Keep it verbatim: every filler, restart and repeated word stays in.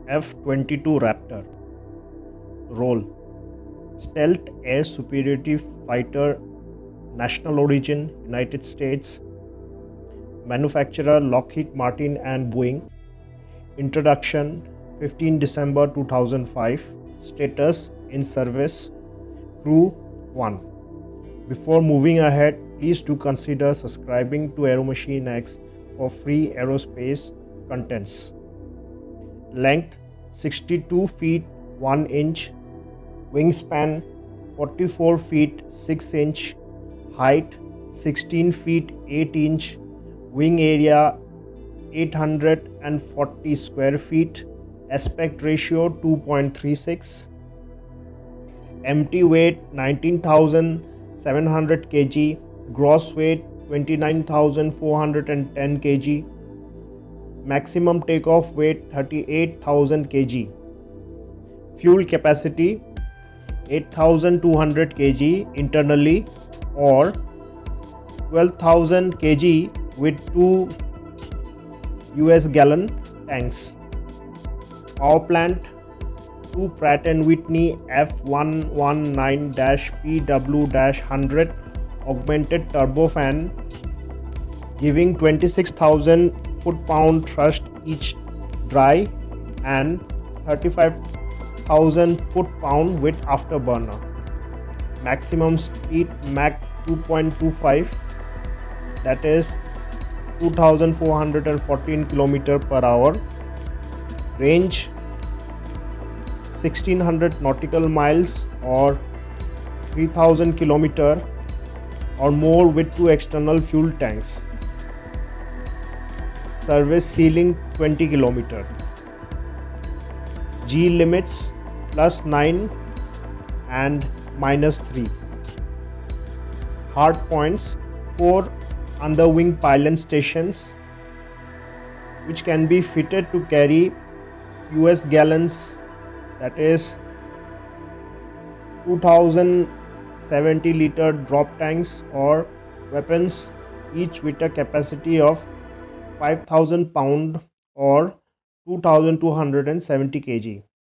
F twenty-two Raptor. Role: Stealth Air Superiority Fighter. National origin: United States. Manufacturer: Lockheed Martin and Boeing. Introduction: fifteenth December two thousand five. Status: in service. Crew: one. Before moving ahead, please do consider subscribing to Aeromachine X for free aerospace contents. Length: sixty-two feet one inch. Wingspan: forty-four feet six inch. Height: sixteen feet eight inch. Wing area: eight hundred forty square feet. Aspect ratio two point three six. Empty weight nineteen thousand seven hundred kilograms. Gross weight twenty-nine thousand four hundred ten kilograms. Maximum takeoff weight thirty-eight thousand kilograms. Fuel capacity eight thousand two hundred kilograms internally or twelve thousand kilograms with two U S gallon tanks. Power plant: two Pratt and Whitney F one nineteen P W one hundred augmented turbofan giving twenty-six thousand foot-pound thrust each dry and thirty-five thousand foot-pound with afterburner. Maximum speed Mach two point two five, that is two thousand four hundred fourteen kilometers per hour. Range sixteen hundred nautical miles or three thousand kilometers or more with two external fuel tanks. Service ceiling twenty kilometers. G limits plus nine and minus three. Hard points: four underwing pylon stations which can be fitted to carry U S gallons, that is two thousand seventy liter drop tanks or weapons, each with a capacity of five thousand pound or two thousand two hundred seventy kilograms.